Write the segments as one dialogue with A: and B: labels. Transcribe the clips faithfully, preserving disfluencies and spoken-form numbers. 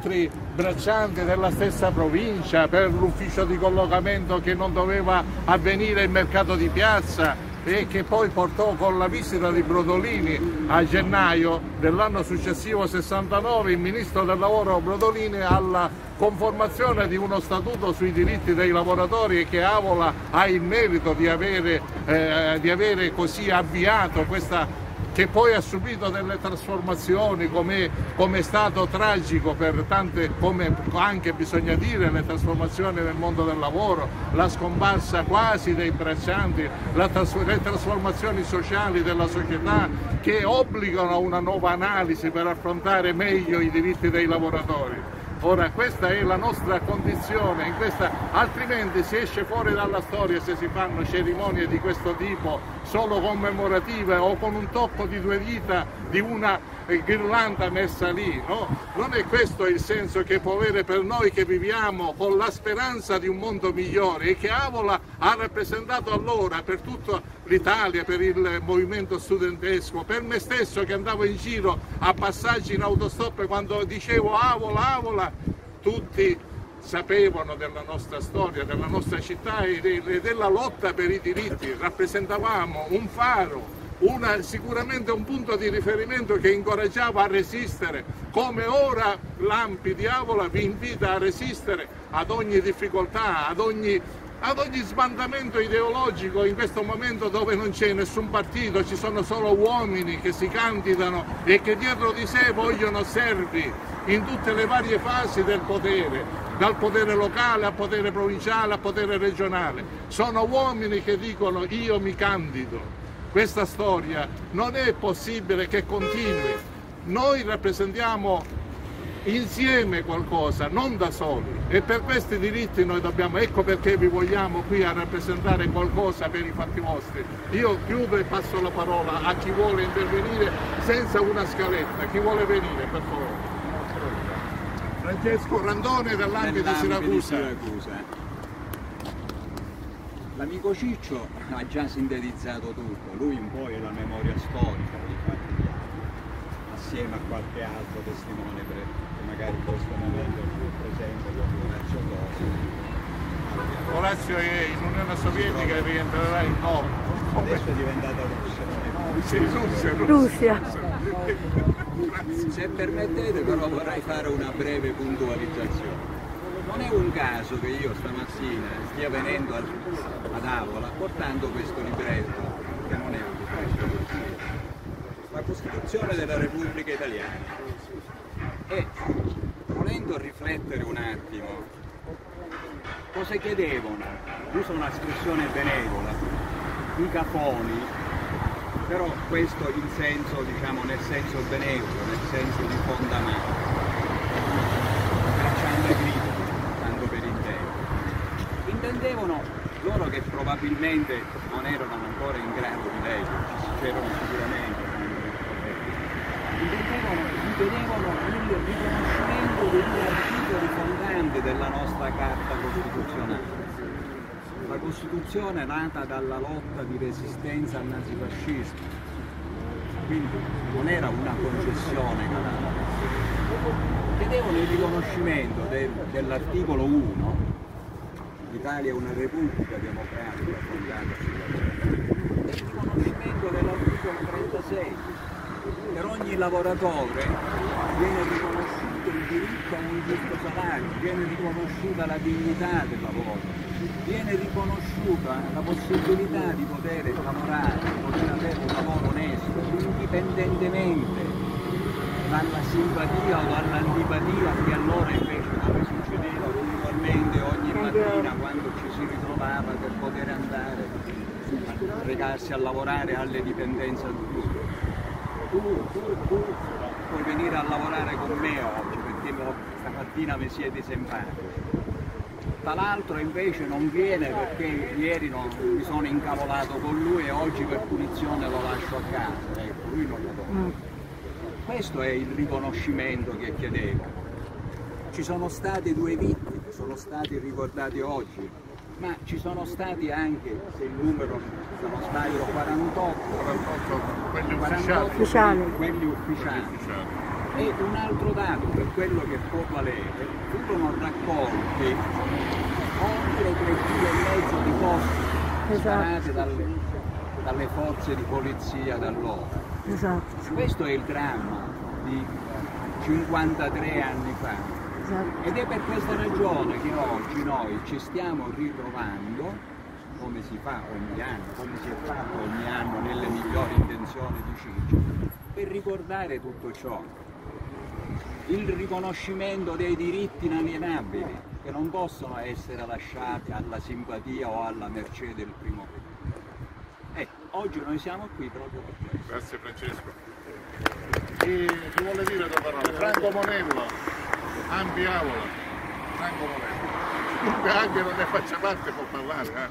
A: altri braccianti della stessa provincia, per l'ufficio di collocamento che non doveva avvenire il mercato di piazza, e che poi portò con la visita di Brodolini a gennaio dell'anno successivo sessantanove il ministro del lavoro Brodolini alla conformazione di uno statuto sui diritti dei lavoratori, che Avola ha il merito di avere, eh, di avere così avviato questa, che poi ha subito delle trasformazioni, come è stato tragico per tante, come anche bisogna dire, le trasformazioni nel mondo del lavoro, la scomparsa quasi dei braccianti, la tras le trasformazioni sociali della società che obbligano a una nuova analisi per affrontare meglio i diritti dei lavoratori. Ora questa è la nostra condizione, in questa, altrimenti si esce fuori dalla storia se si fanno cerimonie di questo tipo solo commemorative o con un tocco di due dita di una ghirlanda messa lì, no? Non è questo il senso che può avere per noi che viviamo con la speranza di un mondo migliore, e che Avola ha rappresentato allora per tutta l'Italia, per il movimento studentesco, per me stesso che andavo in giro a passaggi in autostop quando dicevo Avola, Avola, tutti sapevano della nostra storia, della nostra città e della lotta per i diritti. Rappresentavamo un faro, una, sicuramente un punto di riferimento che incoraggiava a resistere, come ora l'Ampi di Avola vi invita a resistere ad ogni difficoltà, ad ogni, ad ogni sbandamento ideologico in questo momento dove non c'è nessun partito, ci sono solo uomini che si candidano e che dietro di sé vogliono servi in tutte le varie fasi del potere, dal potere locale al potere provinciale al potere regionale. Sono uomini che dicono io mi candido. Questa storia non è possibile che continui. Noi rappresentiamo insieme qualcosa, non da soli, e per questi diritti noi dobbiamo, ecco perché vi vogliamo qui a rappresentare qualcosa per i fatti vostri. Io chiudo e passo la parola a chi vuole intervenire senza una scaletta. Chi vuole venire, per favore? Francesco Randone dell'Ampi di Siracusa.
B: L'amico Ciccio ha già sintetizzato tutto, lui un po' è la memoria storica dei fatti, assieme a qualche altro testimone che magari in questo momento è più presente come Orazio Cosi.
A: Orazio è in Unione Sovietica e rientrerà in Nord.
B: Adesso è diventata Russia.
A: Sì, Russia.
B: Russia. Se permettete però vorrei fare una breve puntualizzazione. Non è un caso che io stamattina stia venendo ad Avola portando questo libretto, che non è un libretto, la Costituzione della Repubblica Italiana. E volendo riflettere un attimo, cosa chiedevano? Uso un'espressione benevola, i cafoni, però questo in senso, diciamo, nel senso benevolo, nel senso di fondamento, bracciando i gridi. Intendevano loro che probabilmente non erano ancora in grado di leggere, c'erano sicuramente, intendevano, vedevano il riconoscimento dei due articoli fondanti della nostra Carta Costituzionale. La Costituzione nata dalla lotta di resistenza al nazifascismo, quindi non era una concessione canale. Chiedevano il riconoscimento del, dell'articolo uno. L'Italia è una repubblica democratica fondata sulla legge. Il riconoscimento dell'articolo trentasei. Per ogni lavoratore viene riconosciuto il diritto a un giusto salario, viene riconosciuta la dignità del lavoro, viene riconosciuta la possibilità di poter lavorare, di poter avere un lavoro onesto, indipendentemente dalla simpatia o dall'antipatia che allora invece come succedeva puntualmente ogni mattina quando ci si ritrovava per poter andare a recarsi a lavorare alle dipendenze del pubblico. Tu, tu, tu puoi venire a lavorare con me oggi perché stamattina mi siete simpatici. Tra l'altro invece non viene perché ieri non, mi sono incavolato con lui e oggi per punizione lo lascio a casa. Ecco, lui non lo do. Questo è il riconoscimento che chiedevo. Ci sono state due vittime, sono stati ricordati oggi, ma ci sono stati anche, se il numero, se non sbaglio, quarantotto,
A: quelli
B: quarantotto
A: ufficiali.
B: Quelli ufficiali. E un altro dato, per quello che può valere, furono raccolti oltre tre chili e mezzo di bombe sparate dalle, dalle forze di polizia d'allora.
C: Esatto.
B: Questo è il dramma di cinquantatré anni fa.
C: Esatto.
B: Ed è per questa ragione che oggi noi ci stiamo ritrovando, come si fa ogni anno, come si è fatto ogni anno nelle migliori intenzioni di Ciccio, per ricordare tutto ciò. Il riconoscimento dei diritti inalienabili che non possono essere lasciati alla simpatia o alla mercé del primo gruppo. Ecco, oggi noi siamo qui proprio per questo.
A: Grazie Francesco. E chi vuole dire due parole? Franco Monello, Ampi Avola, Franco Monello. Anche non ne faccia parte può parlare. Eh?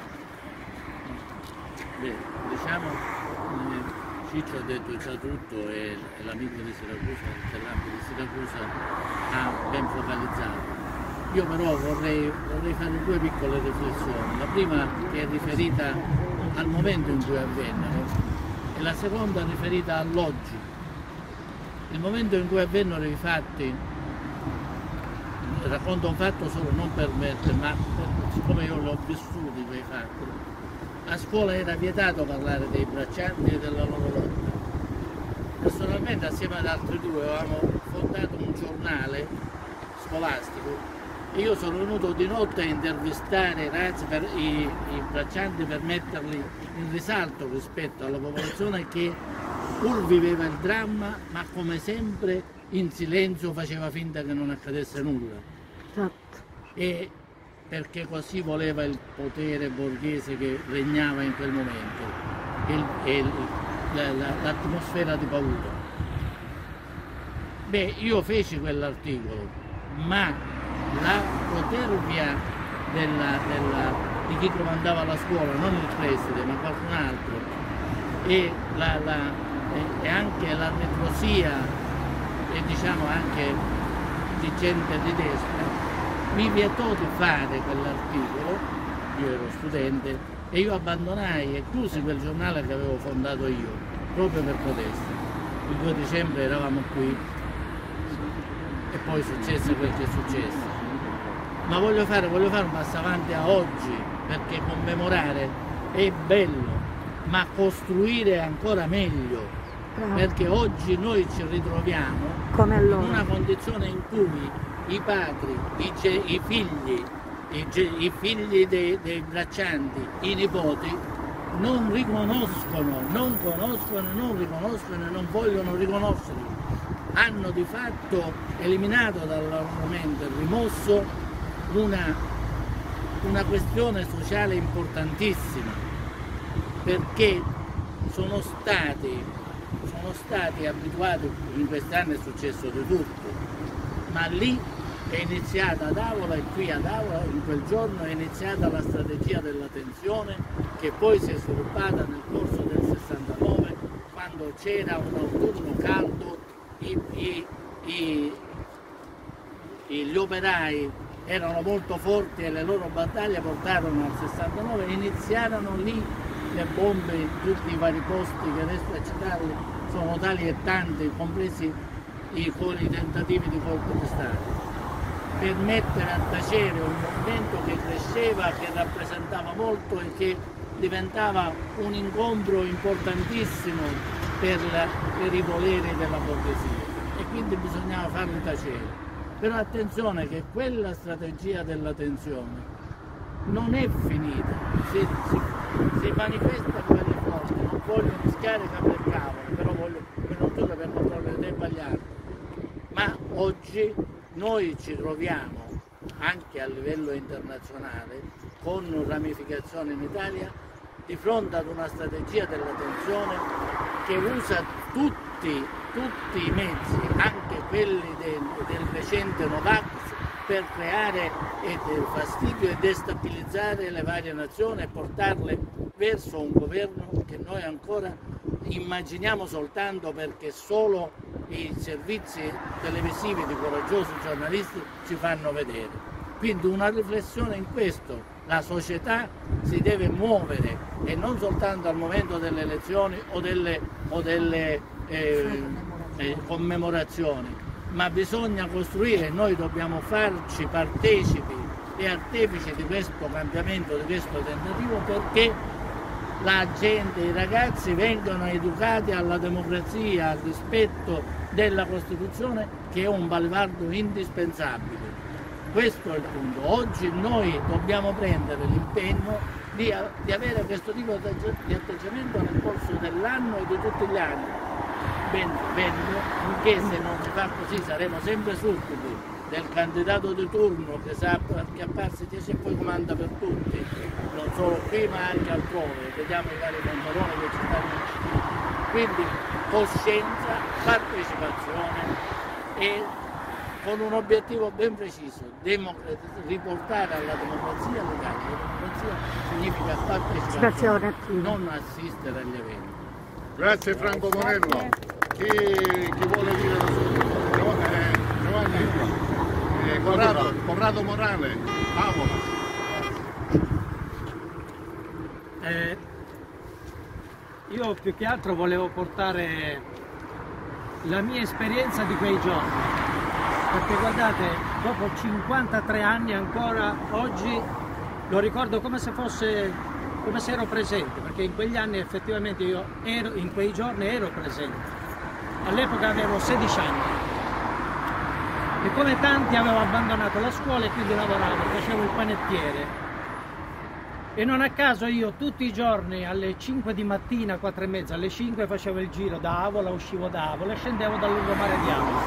D: Beh, diciamo, eh, Ciccio ha detto già tutto e, e l'amico di Siracusa, l'Ampi di Siracusa ha ben focalizzato. Io però vorrei, vorrei fare due piccole riflessioni. La prima che è riferita al momento in cui avvennero e la seconda riferita all'oggi. Il momento in cui avvennero i fatti, racconto un fatto solo non per me, ma per, siccome io l'ho vissuti quei fatti. A scuola era vietato parlare dei braccianti e della loro lotta. Personalmente assieme ad altri due avevamo fondato un giornale scolastico e io sono venuto di notte a intervistare i razzi per i, i braccianti per metterli in risalto rispetto alla popolazione che pur viveva il dramma ma come sempre in silenzio faceva finta che non accadesse nulla.
C: Esatto.
D: E perché così voleva il potere borghese che regnava in quel momento e l'atmosfera di paura. Beh, io feci quell'articolo, ma la protervia della, della, di chi comandava la scuola, non il preside ma qualcun altro, e, la, la, e anche la ritrosia e diciamo anche di gente di destra mi vietò di fare quell'articolo, io ero studente, e io abbandonai e chiusi quel giornale che avevo fondato io, proprio per protesta. Il due dicembre eravamo qui e poi successe quel che è successo. Ma voglio fare, voglio fare un passo avanti a oggi, perché commemorare è bello, ma costruire è ancora meglio,
C: Bravo.
D: Perché oggi noi ci ritroviamo
C: Come allora.
D: in una condizione in cui i padri, i, i figli, i, i figli dei, dei braccianti, i nipoti non riconoscono, non conoscono, non riconoscono e non vogliono riconoscerli. Hanno di fatto eliminato dall'argomento e rimosso una, una questione sociale importantissima, perché sono stati, sono stati abituati, in questi anni è successo di tutto, ma lì è iniziata ad Avola e qui ad Avola in quel giorno è iniziata la strategia della tensione che poi si è sviluppata nel corso del sessantanove, quando c'era un autunno caldo, i, i, i, gli operai erano molto forti e le loro battaglie portarono al sessantanove e iniziarono lì le bombe in tutti i vari posti che adesso a citarli sono tali e tanti, compresi i, i tentativi di colpo di Stato, per mettere a tacere un movimento che cresceva, che rappresentava molto e che diventava un incontro importantissimo per, la, per i voleri della borghesia e quindi bisognava farli tacere. Però attenzione che quella strategia della tensione non è finita, si, si, si manifesta quelle forze, non voglio mischiare capre e cavoli, però voglio, per non dire per non togliere tempo agli altri. Ma oggi noi ci troviamo anche a livello internazionale con ramificazioni in Italia di fronte ad una strategia della tensione che usa tutti, tutti i mezzi, anche quelli del, del recente Novax, per creare fastidio e destabilizzare le varie nazioni e portarle verso un governo che noi ancora immaginiamo soltanto perché solo i servizi televisivi di coraggiosi giornalisti ci fanno vedere. Quindi una riflessione in questo, la società si deve muovere e non soltanto al momento delle elezioni o delle, o delle eh, eh, commemorazioni, ma bisogna costruire, noi dobbiamo farci partecipi e artefici di questo cambiamento, di questo tentativo, perché la gente, i ragazzi vengano educati alla democrazia, al rispetto della Costituzione, che è un baluardo indispensabile. Questo è il punto. Oggi noi dobbiamo prendere l'impegno di, di avere questo tipo di atteggiamento nel corso dell'anno e di tutti gli anni. Ben, ben, che se non si fa così saremo sempre succubi del candidato di turno che sa che apparsi dice e poi comanda per tutti, non solo qui ma anche altrove, vediamo i vari pantaloni che ci stanno vicini. Quindi coscienza, partecipazione e con un obiettivo ben preciso, riportare alla democrazia legale. La democrazia significa partecipazione, non assistere agli eventi.
A: Grazie Franco Monello. Chi, chi vuole dire la sua? Eh, Giovanni, eh, Corrado, Corrado Morale, Avola.
E: Eh, io più che altro volevo portare la mia esperienza di quei giorni, perché guardate, dopo cinquantatré anni ancora oggi lo ricordo come se fosse, come se ero presente, perché in quegli anni effettivamente io ero, in quei giorni ero presente. All'epoca avevo sedici anni e come tanti avevo abbandonato la scuola e quindi lavoravo, facevo il panettiere. E non a caso io tutti i giorni alle cinque di mattina, quattro e mezza, alle cinque facevo il giro da Avola, uscivo da Avola e scendevo dal lungomare di Avola.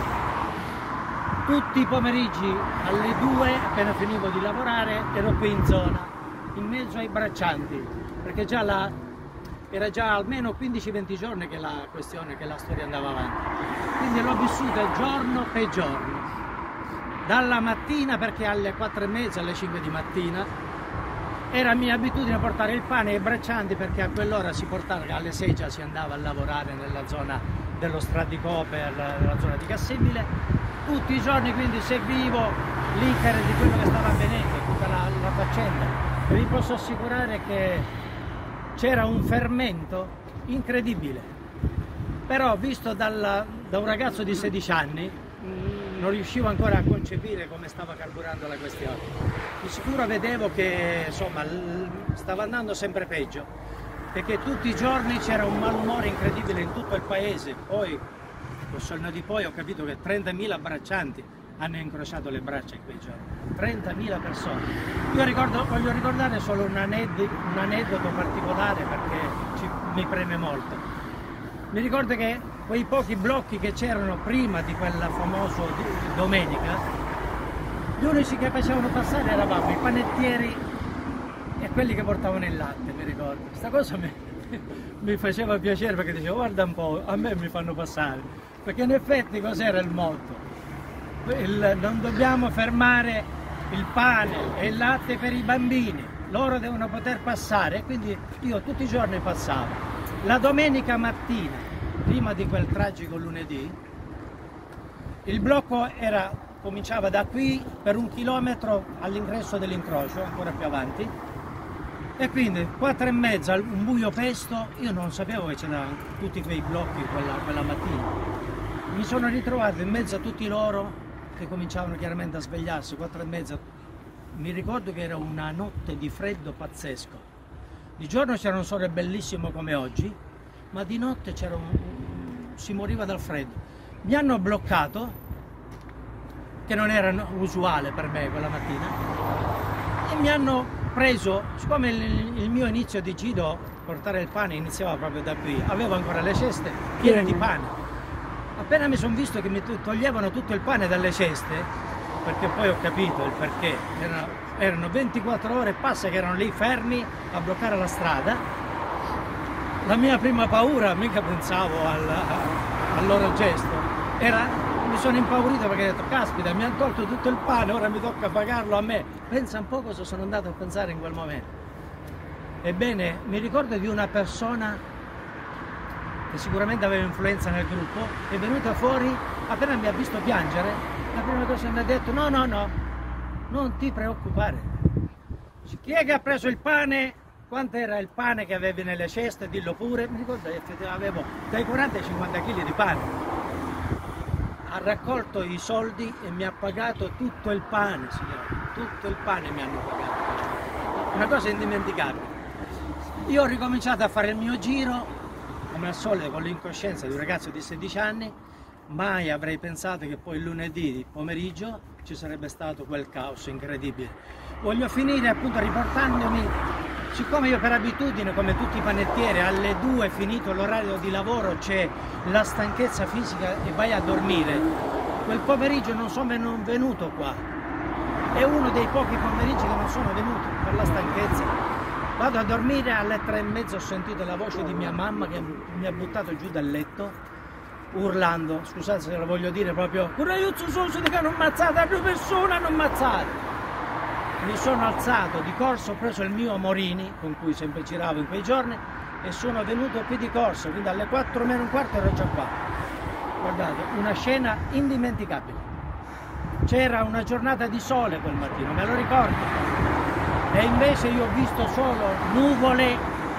E: Tutti i pomeriggi alle due, appena finivo di lavorare, ero qui in zona, in mezzo ai braccianti, perché già la, era già almeno quindici venti giorni che la questione, che la storia andava avanti. Quindi l'ho vissuta giorno per giorno, dalla mattina, perché alle quattro e mezza, alle cinque di mattina, era mia abitudine portare il pane ai braccianti, perché a quell'ora si portava, alle sei già si andava a lavorare nella zona dello Stradicoper, nella zona di Cassimile. Tutti i giorni quindi seguivo l'iter di quello che stava avvenendo, tutta la, la faccenda, e vi posso assicurare che c'era un fermento incredibile. Però visto dalla, da un ragazzo di sedici anni non riuscivo ancora a concepire come stava carburando la questione. Di sicuro vedevo che insomma stava andando sempre peggio, perché tutti i giorni c'era un malumore incredibile in tutto il paese. Poi col sonno di poi ho capito che trentamila braccianti hanno incrociato le braccia in quei giorni, trentamila persone. Io ricordo, voglio ricordare solo un aneddoto, un aneddoto particolare, perché ci, mi preme molto. Mi ricordo che quei pochi blocchi che c'erano prima di quella famosa domenica, gli unici che facevano passare eravamo i panettieri e quelli che portavano il latte, mi ricordo. Questa cosa mi, mi faceva piacere, perché dicevo guarda un po', a me mi fanno passare, perché in effetti cos'era il motto? Il, non dobbiamo fermare il pane e il latte per i bambini, loro devono poter passare, e quindi io tutti i giorni passavo. La domenica mattina, prima di quel tragico lunedì, il blocco era, cominciava da qui per un chilometro all'ingresso dell'incrocio, ancora più avanti, e quindi quattro e mezza, un buio pesto, io non sapevo che c'erano tutti quei blocchi quella, quella mattina. Mi sono ritrovato in mezzo a tutti loro che cominciavano chiaramente a svegliarsi, quattro e mezza. Mi ricordo che era una notte di freddo pazzesco. Di giorno c'era un sole bellissimo come oggi, ma di notte c'era un... si moriva dal freddo. Mi hanno bloccato, che non era usuale per me quella mattina, e mi hanno preso, siccome il, il mio inizio di Gido, portare il pane, iniziava proprio da qui, avevo ancora le ceste piene di pane. Appena mi sono visto che mi toglievano tutto il pane dalle ceste, perché poi ho capito il perché, erano, erano ventiquattro ore e passa che erano lì fermi a bloccare la strada, la mia prima paura, mica pensavo al, al loro gesto, era, mi sono impaurito perché ho detto caspita, mi hanno tolto tutto il pane, ora mi tocca pagarlo a me. Pensa un po' cosa sono andato a pensare in quel momento. Ebbene, mi ricordo di una persona che sicuramente aveva influenza nel gruppo, è venuta fuori, appena mi ha visto piangere, la prima cosa che mi ha detto no, no, no, non ti preoccupare. Chi è che ha preso il pane? Quanto era il pane che avevi nelle ceste? Dillo pure. Mi ricordo che avevo dai quaranta ai cinquanta chili di pane. ha raccolto i soldi e mi ha pagato tutto il pane, signore, tutto il pane mi hanno pagato. Una cosa indimenticabile. Io ho ricominciato a fare il mio giro, come al solito con l'incoscienza di un ragazzo di sedici anni, mai avrei pensato che poi il lunedì pomeriggio ci sarebbe stato quel caos incredibile. Voglio finire appunto riportandomi, siccome io per abitudine, come tutti i panettieri, alle due finito l'orario di lavoro c'è la stanchezza fisica e vai a dormire, quel pomeriggio non sono venuto qua, è uno dei pochi pomeriggi che non sono venuto per la stanchezza. Vado a dormire, alle tre e mezza ho sentito la voce di mia mamma che mi ha buttato giù dal letto urlando, scusate se lo voglio dire proprio, "Curaiuzzo Soso che hanno ammazzato a due persone, hanno ammazzato". Mi sono alzato di corso, ho preso il mio Morini con cui sempre giravo in quei giorni e sono venuto qui di corso, quindi alle quattro meno un quarto ero già qua. Guardate, una scena indimenticabile. C'era una giornata di sole quel mattino, me lo ricordo. E invece io ho visto solo nuvole,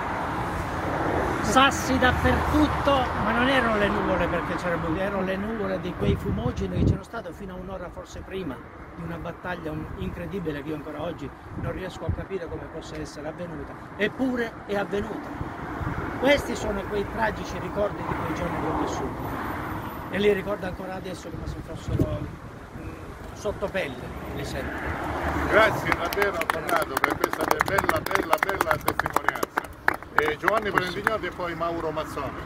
E: sassi dappertutto, ma non erano le nuvole perché c'erano, erano le nuvole di quei fumogeni che c'erano stato fino a un'ora forse prima di una battaglia incredibile che io ancora oggi non riesco a capire come possa essere avvenuta, eppure è avvenuta. Questi sono quei tragici ricordi di quei giorni che ho vissuto e li ricordo ancora adesso come se fossero sotto pelle, li sento.
A: Grazie davvero Avvocato per questa bella, bella, bella testimonianza. Eh, Giovanni Parendignoti e poi Mauro Mazzoni.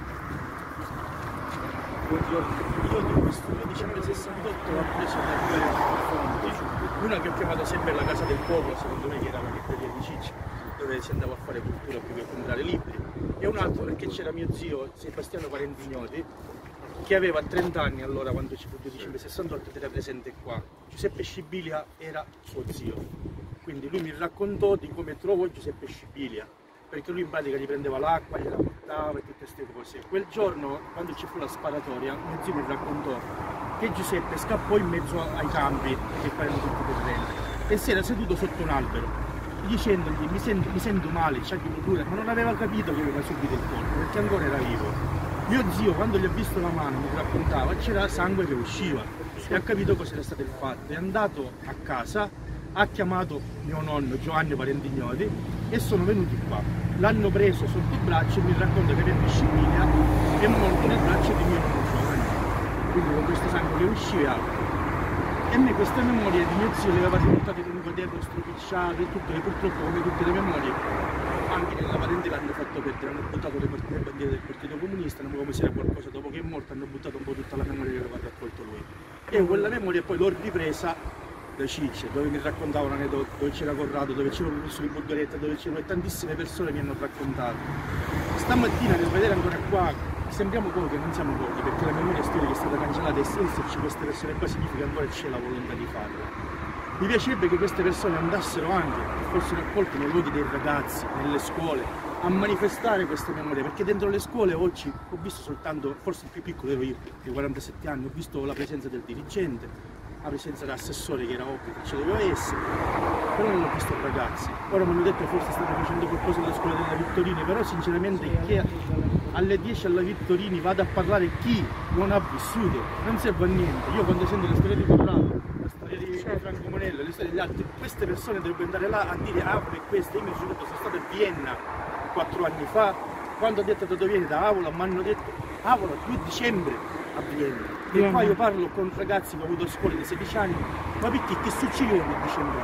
F: Buongiorno, io di questo dicembre sessantotto ho preso per due fonti, una che ho chiamato sempre la casa del popolo, secondo me che era la libreria di Cicci, dove si andava a fare cultura più che a comprare libri, e un altro perché c'era mio zio Sebastiano Parendignoti, che aveva trenta anni allora quando ci fu il due dicembre sessantotto ed era presente qua. Giuseppe Scibilia era suo zio, quindi lui mi raccontò di come trovò Giuseppe Scibilia, perché lui in pratica gli prendeva l'acqua, gliela portava e tutte queste cose. Quel giorno, quando ci fu la sparatoria, mio zio mi raccontò che Giuseppe scappò in mezzo ai campi, che poi erano tutti terreni, e si era seduto sotto un albero, dicendogli mi sento, mi sento male, c'ha di procura, ma non aveva capito che aveva subito il colpo, perché ancora era vivo. Mio zio, quando gli ha visto la mano, mi raccontava, c'era sangue che usciva e ha capito cosa era stato il fatto. È andato a casa, ha chiamato mio nonno Giovanni Parendignoti e sono venuti qua. L'hanno preso sotto il braccio e mi racconta che Peppe Scibilia è morto nel braccio di mio nonno Giovanni, quindi con questo sangue che usciva e altro. E a me queste memorie di mio zio le aveva riportate in un quaderno stropicciato e tutte le, purtroppo come tutte le memorie anche nella patente l'hanno fatto perdere, hanno buttato le, le bandiere del Partito Comunista, non come se era qualcosa, dopo che è morto hanno buttato un po' tutta la memoria che aveva raccolto lui. E quella memoria poi l'ho ripresa da Cicce, dove mi raccontavano aneddoti, dove c'era Corrado, dove c'era il professore di Bulgaretta, dove c'erano tantissime persone che mi hanno raccontato. Stamattina nel vedere ancora qua, sembriamo pochi, non siamo pochi, perché la memoria storica è stata cancellata e se esserci queste persone qua significa ancora c'è la volontà di farlo. Mi piacerebbe che queste persone andassero anche, che fossero accolte nei luoghi dei ragazzi, nelle scuole, a manifestare queste memorie, perché dentro le scuole oggi ho visto soltanto, forse il più piccolo ero io, di quarantasette anni, ho visto la presenza del dirigente, la presenza dell'assessore che era ovvio che ci doveva essere, però non ho visto ragazzi. Ora mi hanno detto che forse stanno facendo qualcosa nella scuola della Vittorini, però sinceramente che alle dieci alla Vittorini vada a parlare chi non ha vissuto, non serve a niente. Io quando sento le storie di Corrado, la storia di Franco Monello, le storie degli altri, queste persone dovrebbero andare là a dire Avola è questa. Io mi sono stato a Vienna quattro anni fa, quando ho detto da dove vieni da Avola, mi hanno detto Avola due dicembre a Vienna. E poi io parlo con ragazzi che ho avuto a scuola di sedici anni, ma perché che succedeva a dicembre?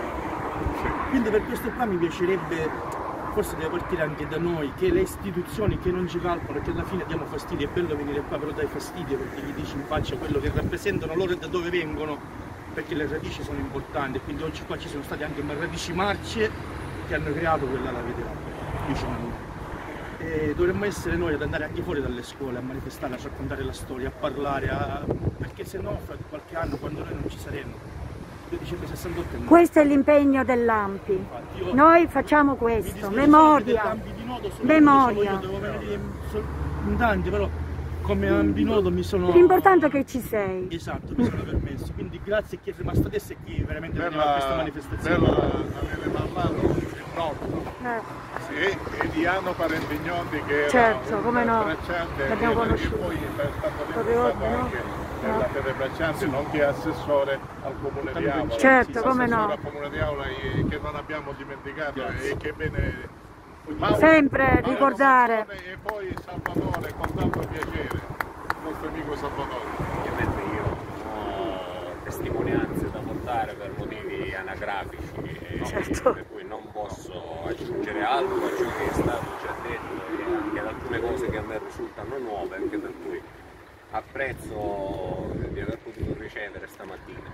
F: Quindi per questo qua mi piacerebbe, forse deve partire anche da noi, che le istituzioni che non ci calcolano, che alla fine diamo fastidio, è bello venire qua però dai fastidio perché gli dici in faccia quello che rappresentano loro e da dove vengono, perché le radici sono importanti, quindi oggi qua ci sono state anche radici marce che hanno creato quella la vedrà, diciamo. E dovremmo essere noi ad andare anche fuori dalle scuole a manifestare, a raccontare la storia, a parlare, a... perché se no fra qualche anno quando noi non ci saremo, il dicembre sessantotto è morto.
C: Questo è l'impegno dell'A M P I. Noi facciamo questo, memoria, memoria.
F: Io devo venire in tanti, però come A M P I Nodo mi sono...
C: L'importante è che ci sei.
F: Esatto, mi sono permesso, quindi grazie a chi è rimasto adesso e chi veramente
A: Bella,
F: veniva a questa manifestazione.
A: Bella avere parlato di Nodo.
C: Eh.
A: Sì, e di Anno Parendignoti che
C: certo,
A: era
C: come
A: un
C: no,
A: bracciante
C: l'abbiamo
A: che
C: conosciuto.
A: poi per tanto tempo è
C: Proprio
A: stato
C: oggi, no?
A: anche della Fede Braccianti, nonché assessore al Comune di Avola.
C: Certo, come no.
A: Al Comune di Avola che non abbiamo dimenticato e che viene Mauro,
C: sempre
A: Mauro
C: ricordare.
A: Mazzone e poi Salvatore, con tanto piacere, il nostro amico Salvatore.
G: Ovviamente io ho testimonianze da portare per motivi anagrafici, e
C: Certo.
G: per cui non posso aggiungere altro a ciò che è stato già detto e anche ad alcune cose che a me risultano nuove, anche per cui apprezzo di aver potuto ricevere stamattina.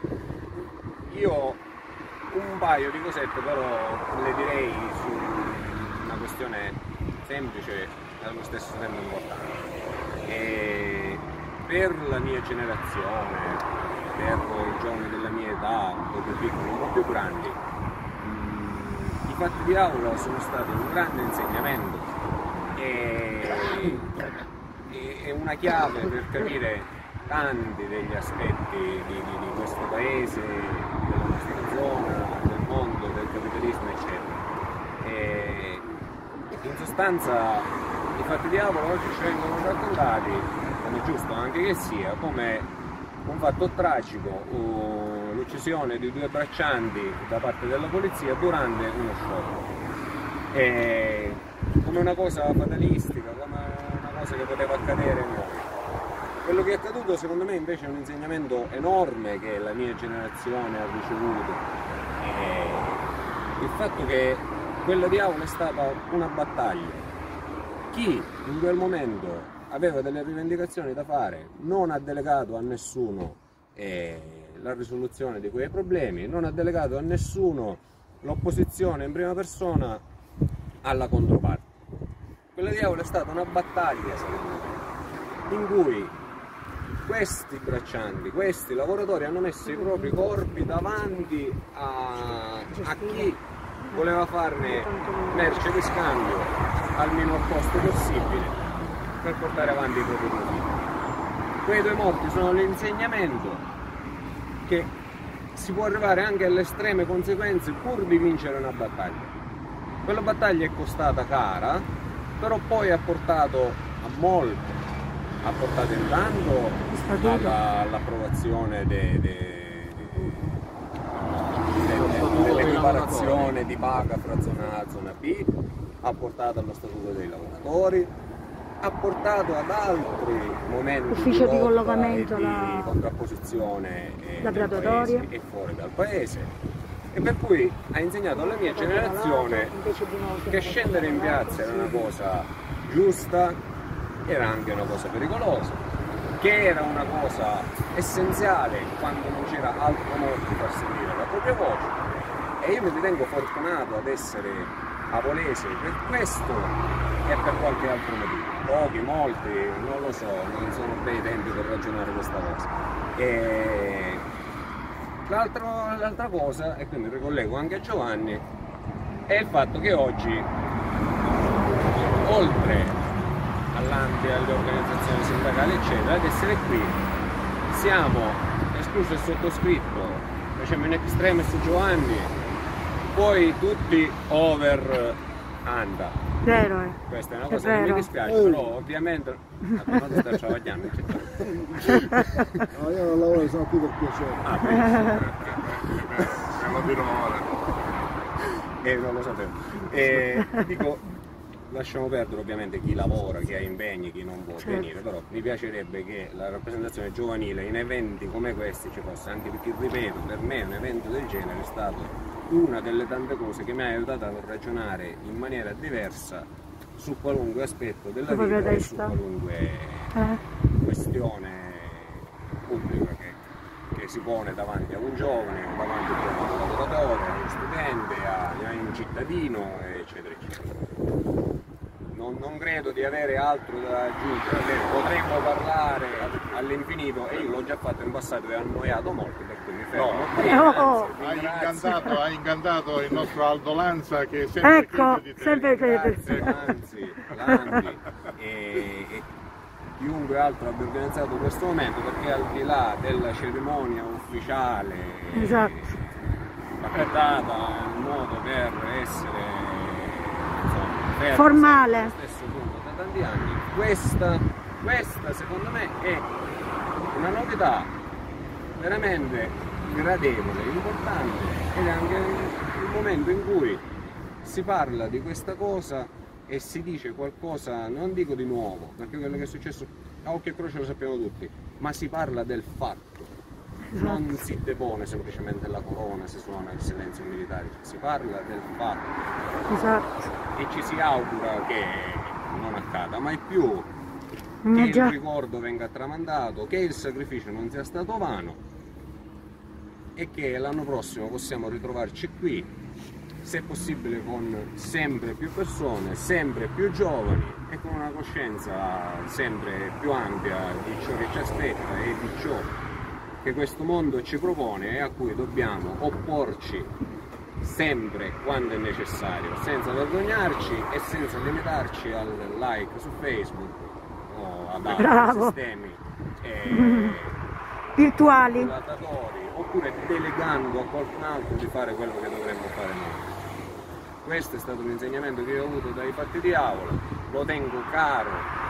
G: Io un paio di cosette però le direi su una questione semplice e allo stesso tempo importante. E per la mia generazione, per i giovani della mia età, un po' più piccoli, un po' più grandi, mh, i fatti di Avola sono stati un grande insegnamento e, e, e una chiave per capire tanti degli aspetti di, di, di questo paese, della nostra zona, del mondo, del capitalismo, eccetera. E in sostanza i fatti di Avola oggi ci vengono raccontati, come giusto anche che sia, come un fatto tragico, l'uccisione di due braccianti da parte della polizia durante uno sciopero. E come una cosa fatalistica, come una cosa che poteva accadere a noi. Quello che è accaduto secondo me invece è un insegnamento enorme che la mia generazione ha ricevuto. E il fatto che quella di Avola è stata una battaglia. Chi in quel momento aveva delle rivendicazioni da fare non ha delegato a nessuno eh, la risoluzione di quei problemi, non ha delegato a nessuno l'opposizione in prima persona alla controparte. Quella di Avola è stata una battaglia, secondo me, in cui questi braccianti, questi lavoratori hanno messo i propri corpi davanti a, a chi voleva farne merce di scambio al minor costo possibile per portare avanti i propri motivi. Quei due morti sono l'insegnamento che si può arrivare anche alle estreme conseguenze pur di vincere una battaglia. Quella battaglia è costata cara, però poi ha portato a molto. Ha portato intanto all'approvazione de, de, de, dell'equiparazione di paga fra zona A e zona B, ha portato allo statuto dei lavoratori, ha portato ad altri momenti
C: ufficio
G: di,
C: di collocamento,
G: e di
C: la...
G: contrapposizione
C: la
G: nel paese e fuori dal paese, e per cui ha insegnato alla mia generazione che scendere in piazza era una cosa giusta, era anche una cosa pericolosa, che era una cosa essenziale quando non c'era altro modo di far sentire la propria voce. E io mi ritengo fortunato ad essere avolese per questo e per qualche altro motivo. Pochi, molti, non lo so, non sono bei tempi per ragionare questa cosa. E l'altra cosa, e qui mi ricollego anche a Giovanni, è il fatto che oggi, oltre all'ampia alle organizzazioni sindacali eccetera, ad essere qui siamo, escluso il sottoscritto, facciamo in extremis su Giovanni, poi tutti over anda.
C: Vero, eh.
G: Questa è una
C: È
G: cosa che
C: vero.
G: mi dispiace, però ovviamente non ti sta travagliando.
H: No, io non lavoro, sono qui per piacere.
G: Ah,
A: Me lo dirò ora.
G: E non lo sapevo. E dico, lasciamo perdere ovviamente chi lavora, chi ha impegni, chi non può
C: Certo.
G: venire, però mi piacerebbe che la rappresentazione giovanile in eventi come questi ci fosse, anche perché, ripeto, per me un evento del genere è stato una delle tante cose che mi ha aiutato a ragionare in maniera diversa su qualunque aspetto della
C: La
G: vita
C: propria
G: e su
C: testa.
G: qualunque
C: Eh?
G: questione pubblica che, che si pone davanti a un giovane, davanti a un lavoratore, a uno studente, a, a un cittadino, eccetera, eccetera. Non, non credo di avere altro da aggiungere, potremmo parlare all'infinito e io l'ho già fatto in passato e ho annoiato molto, per cui mi fermo.
A: No.
G: qui,
C: Oh.
G: anzi,
A: Hai
G: ringrazio.
A: incantato, hai incantato il nostro Aldo Lanza che è sempre
C: Ecco,
A: credo di te.
C: sempre credo.
G: Grazie, anzi, Landi e, e chiunque altro abbia organizzato questo momento, perché al di là della cerimonia ufficiale
C: Esatto.
G: bacchettata, il modo per essere insomma, fermi
C: Formale.
G: allo stesso punto da tanti anni, questa, questa secondo me è una novità veramente gradevole, importante, ed è anche il momento in cui si parla di questa cosa e si dice qualcosa, non dico di nuovo, perché quello che è successo a occhio e croce lo sappiamo tutti, ma si parla del fatto, non si depone semplicemente la corona, si suona il silenzio militare, si parla del fatto.
C: Esatto.
G: E ci si augura che non accada mai più,
C: Mm,
G: che
C: già.
G: il ricordo venga tramandato, che il sacrificio non sia stato vano e che l'anno prossimo possiamo ritrovarci qui, se possibile con sempre più persone, sempre più giovani e con una coscienza sempre più ampia di ciò che ci aspetta e di ciò che questo mondo ci propone e a cui dobbiamo opporci sempre quando è necessario, senza vergognarci e senza limitarci al like su Facebook o ad altri
C: Bravo.
G: sistemi eh,
C: Virtuali.
G: manipolatori, oppure delegando a qualcun altro di fare quello che dovremmo fare noi. Questo è stato un insegnamento che io ho avuto dai fatti di Avola, lo tengo caro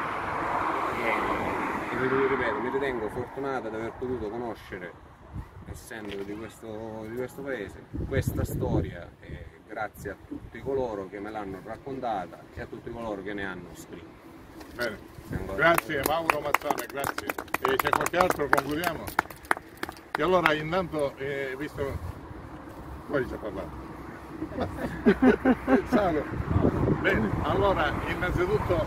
G: e, e vi ripeto, mi ritengo fortunato di aver potuto conoscere, essendo di questo, di questo paese, questa storia, e grazie a tutti coloro che me l'hanno raccontata e a tutti coloro che ne hanno scritto.
A: Bene. Grazie Mauro Mazzone, grazie. E c'è qualche altro, concludiamo? E allora intanto, eh, visto... Poi ci ha parlato. Salve. Bene, allora innanzitutto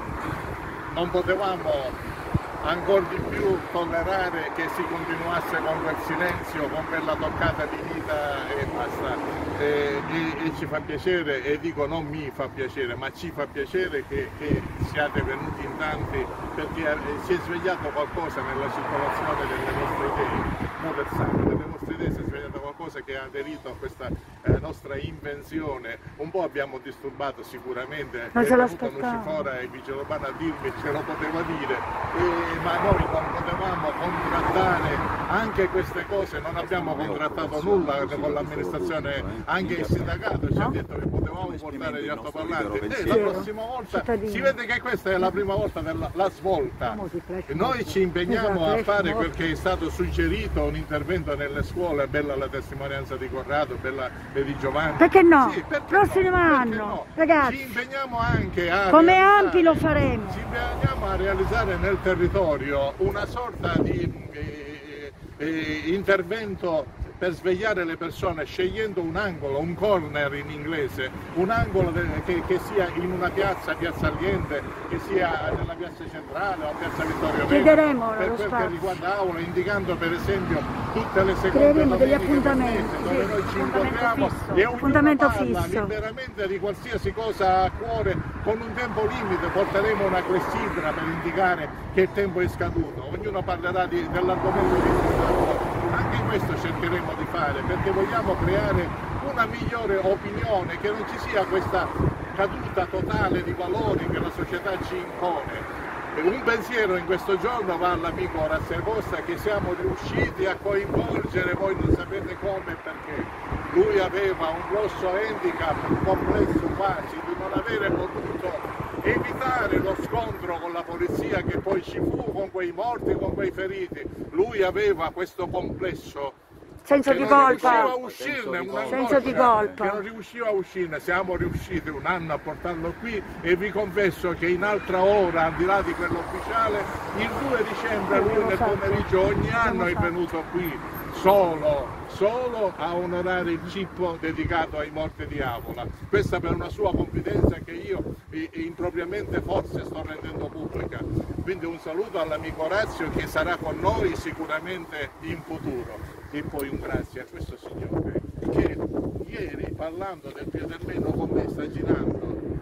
A: non potevamo ancora di più tollerare che si continuasse con quel silenzio, con quella toccata di dita e basta. E, e, e ci fa piacere, e dico non mi fa piacere, ma ci fa piacere che, che siate venuti in tanti, perché si è svegliato qualcosa nella circolazione delle nostre idee, non del sangue, delle nostre idee si è svegliato qualcosa che ha aderito a questa eh, nostra invenzione. Un po' abbiamo disturbato sicuramente,
C: Ma
A: è
C: se lo
A: venuto
C: aspettavo.
A: Lucifora e Vigile Urbano a dirmi, ce lo poteva dire, e, ma noi non potevamo contrattare anche queste cose, non abbiamo contrattato nulla con l'amministrazione, anche il sindacato ci ha detto che potevamo portare gli altoparlanti e la prossima volta si vede che questa è la prima volta della la svolta. Noi ci impegniamo a fare quel che è stato suggerito, un intervento nelle scuole, bella la testimonianza di Corrado, bella e di Giovanni.
C: Perché no?
A: Sì, perché
C: Prossimo
A: no?
C: anno,
A: Perché no?
C: ragazzi.
A: Ci impegniamo anche a
C: Come
A: realizzare-
C: Ampi lo faremo.
A: Ci impegniamo a realizzare nel territorio una sorta di eh, eh, intervento per svegliare le persone, scegliendo un angolo, un corner in inglese, un angolo de- che, che sia in una piazza, piazza Aliente, che sia nella piazza centrale o a piazza Vittorio
C: Chiederemo
A: Veneto, per
C: lo
A: quel che
C: spazio.
A: riguarda Aula, indicando per esempio tutte le seconde
C: Creeremo degli
A: domeniche del
C: appuntamenti,
A: mese,
C: sì,
A: dove noi ci
C: appuntamento
A: incontriamo
C: fisso,
A: e ognuno
C: appuntamento
A: parla
C: fisso.
A: liberamente di qualsiasi cosa a cuore, con un tempo limite. Porteremo una clessidra per indicare che il tempo è scaduto, ognuno parlerà di, dell'argomento che si sta. Anche questo cercheremo di fare, perché vogliamo creare una migliore opinione, che non ci sia questa caduta totale di valori che la società ci impone. E un pensiero in questo giorno va all'amico Orazio Costa, che siamo riusciti a coinvolgere, voi non sapete come e perché. Lui aveva un grosso handicap, un complesso quasi di non avere potuto evitare lo scontro con la polizia che poi ci fu, con quei morti, con quei feriti. Lui aveva questo complesso
C: Senso
A: che
C: di
A: non riusciva
C: colpa.
A: a uscirne, una
C: Senso di
A: angoscia,
C: colpa.
A: che non riusciva a uscirne. Siamo riusciti un anno a portarlo qui e vi confesso che in altra ora, al di là di quello ufficiale, il due dicembre lui
C: Abbiamo
A: nel
C: fatto.
A: pomeriggio ogni anno
C: Abbiamo
A: è
C: fatto.
A: venuto qui solo, solo a onorare il cippo dedicato ai morti di Avola. Questa per una sua confidenza che io eh, impropriamente forse sto rendendo pubblica. Quindi un saluto all'amico Orazio, che sarà con noi sicuramente in futuro. E poi un grazie a questo signore che ieri, parlando del Pieterleno con me, sta girando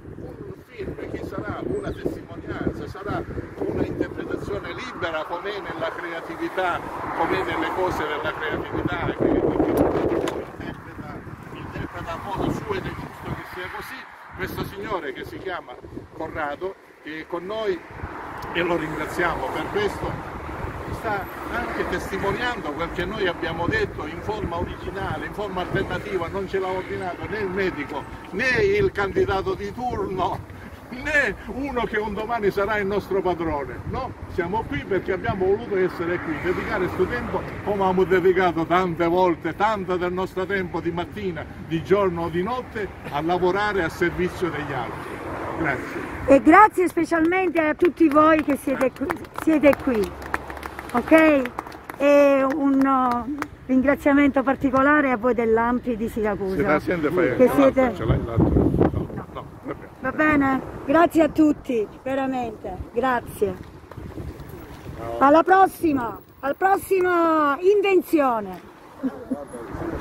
A: un film che sarà una testimonianza, sarà una interpretazione libera, come nella creatività, come nelle cose della creatività, che, che, che interpreta, interpreta a modo suo, ed è giusto che sia così. Questo signore, che si chiama Corrado, che è con noi e lo ringraziamo per questo, sta anche testimoniando quel che noi abbiamo detto in forma originale, in forma alternativa. Non ce l'ha ordinato né il medico né il candidato di turno, né uno che un domani sarà il nostro padrone, no? Siamo qui perché abbiamo voluto essere qui, dedicare questo tempo come abbiamo dedicato tante volte, tanto del nostro tempo di mattina, di giorno o di notte, a lavorare a servizio degli altri. Grazie.
C: E grazie specialmente a tutti voi che siete qui, siete qui. Ok? E un uh, ringraziamento particolare a voi dell'Ampi di Siracusa.
A: Se la fai,
C: che
A: no,
C: siete...
A: ce l'hai l'altro? No, no, no, va bene.
C: Va bene? Grazie a tutti, veramente. Grazie. Alla prossima, alla prossima invenzione.